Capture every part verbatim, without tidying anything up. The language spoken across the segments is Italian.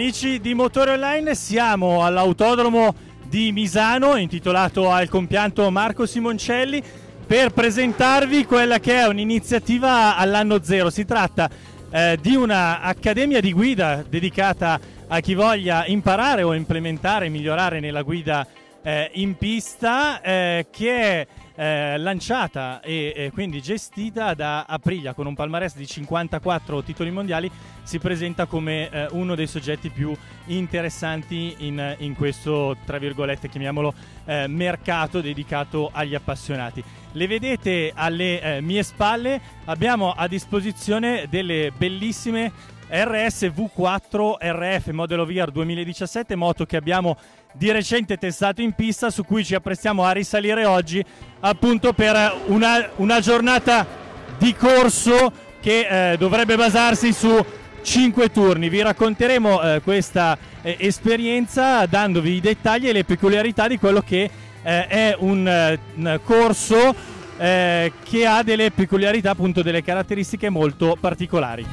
Amici di Motore Online, siamo all'autodromo di Misano, intitolato al compianto Marco Simoncelli, per presentarvi quella che è un'iniziativa all'anno zero. Si tratta eh, di una accademia di guida dedicata a chi voglia imparare o implementare, migliorare nella guida eh, in pista, eh, che è eh, lanciata e, e quindi gestita da Aprilia, con un palmarès di cinquantaquattro titoli mondiali. Si presenta come eh, uno dei soggetti più interessanti in, in questo, tra virgolette, chiamiamolo eh, mercato dedicato agli appassionati. Le vedete alle eh, mie spalle. Abbiamo a disposizione delle bellissime R S V quattro R F Model of Year duemiladiciassette, moto che abbiamo di recente testato in pista, su cui ci apprestiamo a risalire oggi, appunto per una, una giornata di corso che eh, dovrebbe basarsi su cinque turni. Vi racconteremo eh, questa eh, esperienza, dandovi i dettagli e le peculiarità di quello che eh, è un, eh, un corso eh, che ha delle peculiarità, appunto delle caratteristiche molto particolari.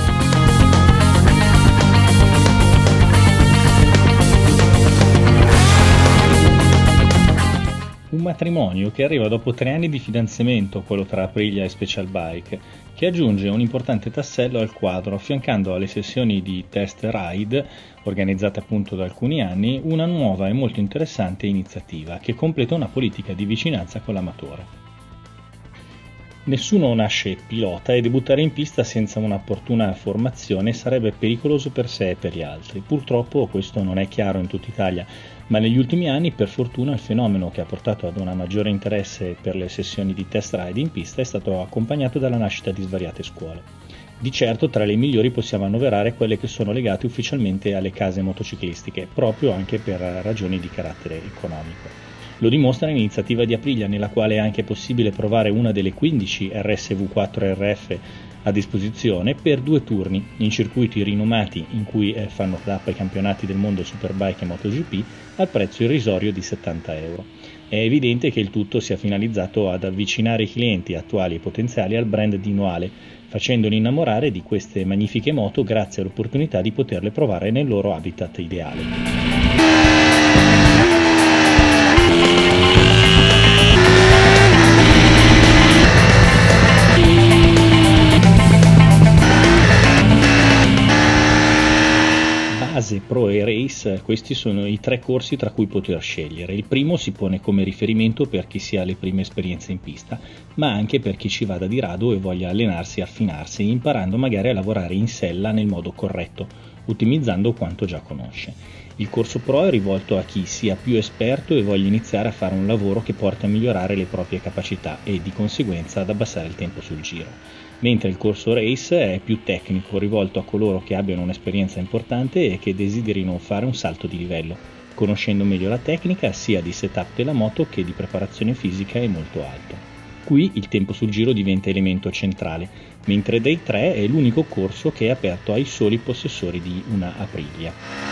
Un matrimonio che arriva dopo tre anni di fidanzamento, quello tra Aprilia e Special Bike, che aggiunge un importante tassello al quadro, affiancando alle sessioni di test ride, organizzate appunto da alcuni anni, una nuova e molto interessante iniziativa che completa una politica di vicinanza con l'amatore. Nessuno nasce pilota e debuttare in pista senza un'opportuna formazione sarebbe pericoloso per sé e per gli altri. Purtroppo questo non è chiaro in tutta Italia, ma negli ultimi anni, per fortuna, il fenomeno che ha portato ad un maggiore interesse per le sessioni di test ride in pista è stato accompagnato dalla nascita di svariate scuole. Di certo tra le migliori possiamo annoverare quelle che sono legate ufficialmente alle case motociclistiche, proprio anche per ragioni di carattere economico. Lo dimostra l'iniziativa di Aprilia, nella quale è anche possibile provare una delle quindici R S V quattro R F a disposizione per due turni in circuiti rinomati in cui eh, fanno tappa i campionati del mondo Superbike e MotoGP al prezzo irrisorio di settanta euro. È evidente che il tutto sia finalizzato ad avvicinare i clienti attuali e potenziali al brand di Noale, facendoli innamorare di queste magnifiche moto grazie all'opportunità di poterle provare nel loro habitat ideale. Base, Pro e Race, questi sono i tre corsi tra cui poter scegliere. Il primo si pone come riferimento per chi si ha le prime esperienze in pista, ma anche per chi ci vada di rado e voglia allenarsi e affinarsi, imparando magari a lavorare in sella nel modo corretto, ottimizzando quanto già conosce. Il corso Pro è rivolto a chi sia più esperto e voglia iniziare a fare un lavoro che porta a migliorare le proprie capacità e di conseguenza ad abbassare il tempo sul giro. Mentre il corso Race è più tecnico, rivolto a coloro che abbiano un'esperienza importante e che desiderino fare un salto di livello, conoscendo meglio la tecnica sia di setup della moto che di preparazione fisica è molto alto. Qui il tempo sul giro diventa elemento centrale, mentre Day tre è l'unico corso che è aperto ai soli possessori di una Aprilia.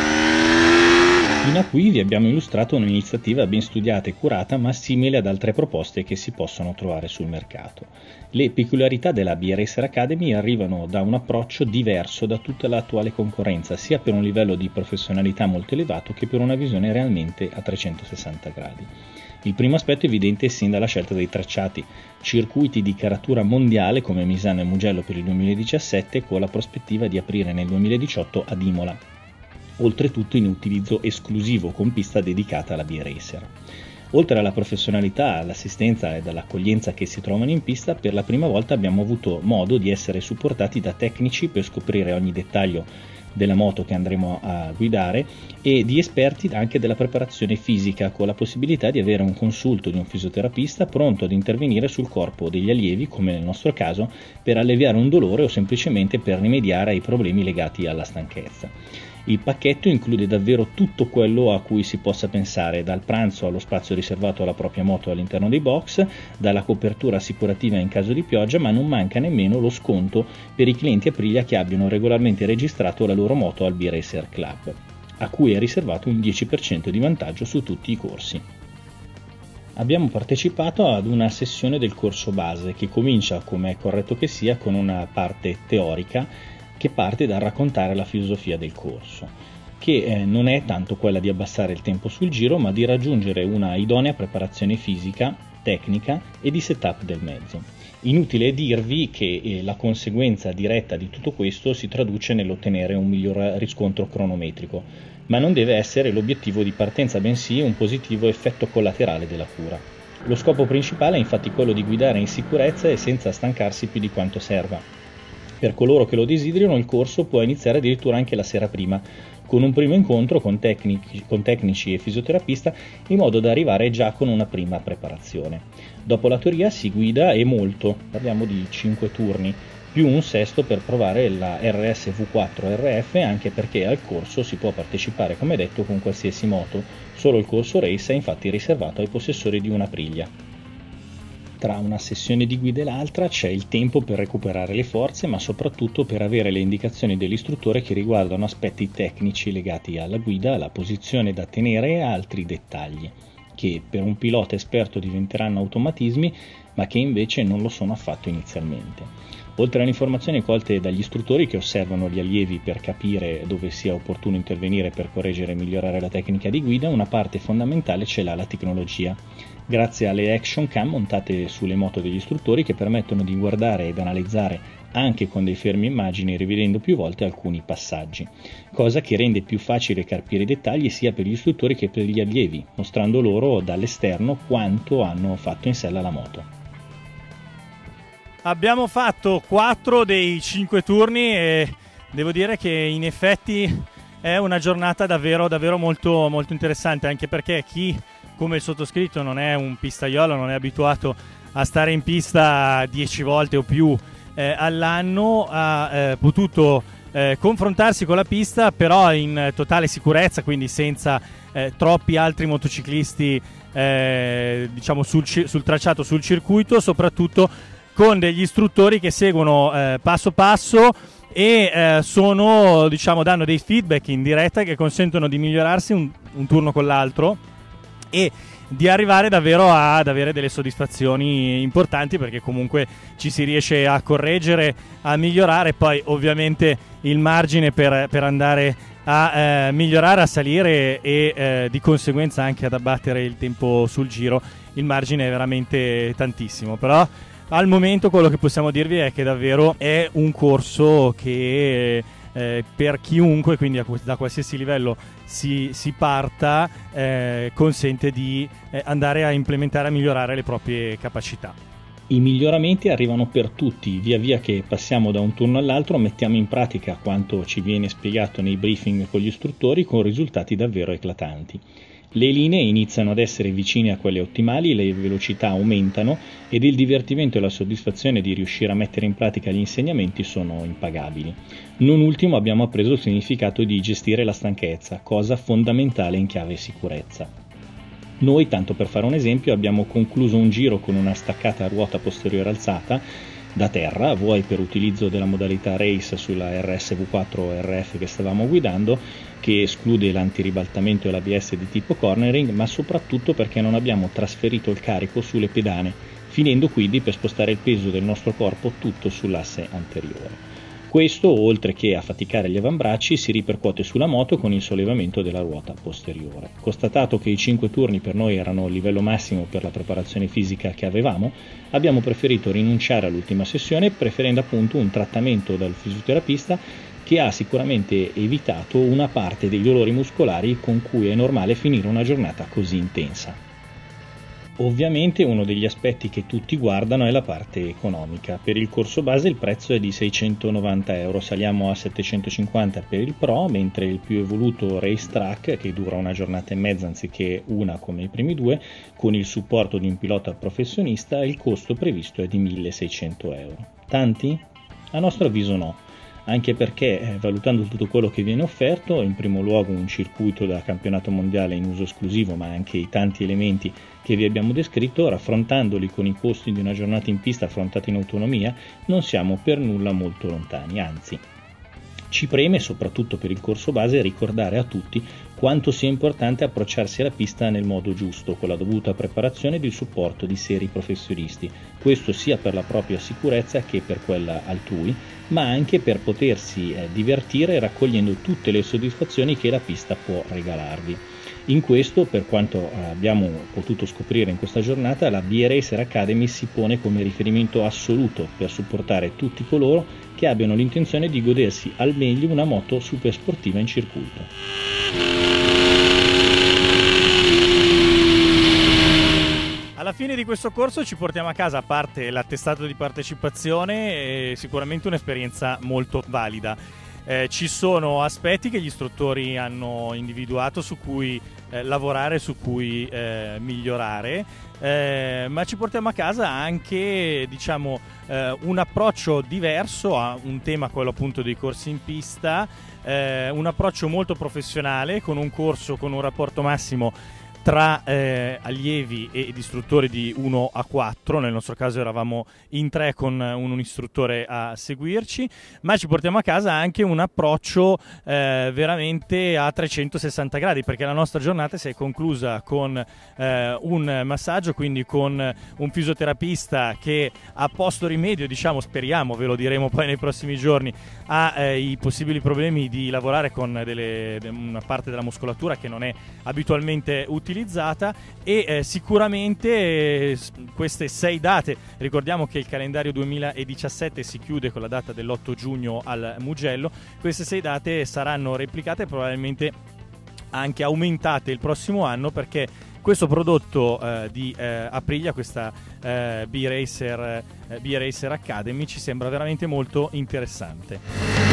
Fino a qui vi abbiamo illustrato un'iniziativa ben studiata e curata, ma simile ad altre proposte che si possono trovare sul mercato. Le peculiarità della B-Racer Academy arrivano da un approccio diverso da tutta l'attuale concorrenza, sia per un livello di professionalità molto elevato che per una visione realmente a trecentosessanta gradi. Il primo aspetto è evidente sin dalla scelta dei tracciati, circuiti di caratura mondiale come Misano e Mugello per il duemiladiciassette, con la prospettiva di aprire nel duemiladiciotto ad Imola, oltretutto in utilizzo esclusivo con pista dedicata alla B-Racer. Oltre alla professionalità, all'assistenza ed all'accoglienza che si trovano in pista, per la prima volta abbiamo avuto modo di essere supportati da tecnici per scoprire ogni dettaglio della moto che andremo a guidare e di esperti anche della preparazione fisica, con la possibilità di avere un consulto di un fisioterapista pronto ad intervenire sul corpo degli allievi, come nel nostro caso, per alleviare un dolore o semplicemente per rimediare ai problemi legati alla stanchezza. Il pacchetto include davvero tutto quello a cui si possa pensare, dal pranzo allo spazio riservato alla propria moto all'interno dei box, dalla copertura assicurativa in caso di pioggia, ma non manca nemmeno lo sconto per i clienti Aprilia che abbiano regolarmente registrato la loro moto al B-Racer Club, a cui è riservato un dieci per cento di vantaggio su tutti i corsi. Abbiamo partecipato ad una sessione del corso base che comincia, come è corretto che sia, con una parte teorica che parte dal raccontare la filosofia del corso, che eh, non è tanto quella di abbassare il tempo sul giro, ma di raggiungere una idonea preparazione fisica, tecnica e di setup del mezzo. Inutile dirvi che eh, la conseguenza diretta di tutto questo si traduce nell'ottenere un miglior riscontro cronometrico, ma non deve essere l'obiettivo di partenza, bensì un positivo effetto collaterale della cura. Lo scopo principale è infatti quello di guidare in sicurezza e senza stancarsi più di quanto serva. Per coloro che lo desiderino, il corso può iniziare addirittura anche la sera prima, con un primo incontro con tecnici, con tecnici e fisioterapista, in modo da arrivare già con una prima preparazione. Dopo la teoria si guida e molto, parliamo di cinque turni, più un sesto per provare la R S V quattro R F, anche perché al corso si può partecipare, come detto, con qualsiasi moto. Solo il corso race è infatti riservato ai possessori di una Aprilia. Tra una sessione di guida e l'altra c'è il tempo per recuperare le forze, ma soprattutto per avere le indicazioni dell'istruttore che riguardano aspetti tecnici legati alla guida, alla posizione da tenere e altri dettagli, che per un pilota esperto diventeranno automatismi, ma che invece non lo sono affatto inizialmente. Oltre alle informazioni colte dagli istruttori che osservano gli allievi per capire dove sia opportuno intervenire per correggere e migliorare la tecnica di guida, una parte fondamentale ce l'ha la tecnologia, grazie alle action cam montate sulle moto degli istruttori che permettono di guardare ed analizzare anche con dei fermi immagini, rivedendo più volte alcuni passaggi, cosa che rende più facile capire i dettagli sia per gli istruttori che per gli allievi, mostrando loro dall'esterno quanto hanno fatto in sella la moto. Abbiamo fatto quattro dei cinque turni e devo dire che in effetti è una giornata davvero, davvero molto, molto interessante, anche perché chi come il sottoscritto non è un pistaiolo, non è abituato a stare in pista dieci volte o più eh, all'anno, ha eh, potuto eh, confrontarsi con la pista però in totale sicurezza, quindi senza eh, troppi altri motociclisti eh, diciamo sul, sul tracciato, sul circuito, soprattutto con degli istruttori che seguono eh, passo passo e eh, sono, diciamo, danno dei feedback in diretta che consentono di migliorarsi un, un turno con l'altro e di arrivare davvero ad avere delle soddisfazioni importanti, perché comunque ci si riesce a correggere, a migliorare. Poi ovviamente il margine per, per andare a eh, migliorare, a salire e eh, di conseguenza anche ad abbattere il tempo sul giro, il margine è veramente tantissimo. Però al momento quello che possiamo dirvi è che davvero è un corso che eh, per chiunque, quindi da qualsiasi livello si, si parta, eh, consente di eh, andare a implementare, a migliorare le proprie capacità. I miglioramenti arrivano per tutti, via via che passiamo da un turno all'altro mettiamo in pratica quanto ci viene spiegato nei briefing con gli istruttori, con risultati davvero eclatanti. Le linee iniziano ad essere vicine a quelle ottimali, le velocità aumentano ed il divertimento e la soddisfazione di riuscire a mettere in pratica gli insegnamenti sono impagabili. Non ultimo abbiamo appreso il significato di gestire la stanchezza, cosa fondamentale in chiave sicurezza. Noi, tanto per fare un esempio, abbiamo concluso un giro con una staccata a ruota posteriore alzata da terra, vuoi per utilizzo della modalità race sulla R S V quattro R F che stavamo guidando, che esclude l'antiribaltamento e l'A B S di tipo cornering, ma soprattutto perché non abbiamo trasferito il carico sulle pedane, finendo quindi per spostare il peso del nostro corpo tutto sull'asse anteriore. Questo, oltre che a faticare gli avambracci, si ripercuote sulla moto con il sollevamento della ruota posteriore. Constatato che i cinque turni per noi erano il livello massimo per la preparazione fisica che avevamo, abbiamo preferito rinunciare all'ultima sessione, preferendo appunto un trattamento dal fisioterapista che ha sicuramente evitato una parte dei dolori muscolari con cui è normale finire una giornata così intensa. Ovviamente uno degli aspetti che tutti guardano è la parte economica. Per il corso base il prezzo è di seicentonovanta euro, saliamo a settecentocinquanta per il Pro, mentre il più evoluto Race Track, che dura una giornata e mezza anziché una come i primi due, con il supporto di un pilota professionista, il costo previsto è di milleseicento euro. Tanti? A nostro avviso no. Anche perché, eh, valutando tutto quello che viene offerto, in primo luogo un circuito da campionato mondiale in uso esclusivo, ma anche i tanti elementi che vi abbiamo descritto, raffrontandoli con i costi di una giornata in pista affrontata in autonomia, non siamo per nulla molto lontani, anzi. Ci preme, soprattutto per il corso base, ricordare a tutti quanto sia importante approcciarsi alla pista nel modo giusto, con la dovuta preparazione ed il supporto di seri professionisti, questo sia per la propria sicurezza che per quella altrui, ma anche per potersi eh, divertire raccogliendo tutte le soddisfazioni che la pista può regalarvi. In questo, per quanto abbiamo potuto scoprire in questa giornata, la B-Racer Academy si pone come riferimento assoluto per supportare tutti coloro che abbiano l'intenzione di godersi al meglio una moto super sportiva in circuito. Alla fine di questo corso ci portiamo a casa, a parte l'attestato di partecipazione, e sicuramente un'esperienza molto valida. Eh, ci sono aspetti che gli istruttori hanno individuato su cui eh, lavorare, su cui eh, migliorare, eh, ma ci portiamo a casa anche, diciamo, eh, un approccio diverso a un tema, quello appunto dei corsi in pista, eh, un approccio molto professionale, con un corso con un rapporto massimo tra eh, allievi ed istruttori di uno a quattro, nel nostro caso eravamo in tre con un, un istruttore a seguirci, ma ci portiamo a casa anche un approccio eh, veramente a trecentosessanta gradi, perché la nostra giornata si è conclusa con eh, un massaggio, quindi con un fisioterapista che ha posto rimedio, diciamo, speriamo, ve lo diremo poi nei prossimi giorni, a eh, i possibili problemi di lavorare con delle, una parte della muscolatura che non è abitualmente utilizzata utilizzata e eh, sicuramente eh, queste sei date, ricordiamo che il calendario duemiladiciassette si chiude con la data dell'otto giugno al Mugello, queste sei date saranno replicate e probabilmente anche aumentate il prossimo anno, perché questo prodotto eh, di eh, Aprilia, questa eh, B-Racer, eh, B-Racer Academy, ci sembra veramente molto interessante.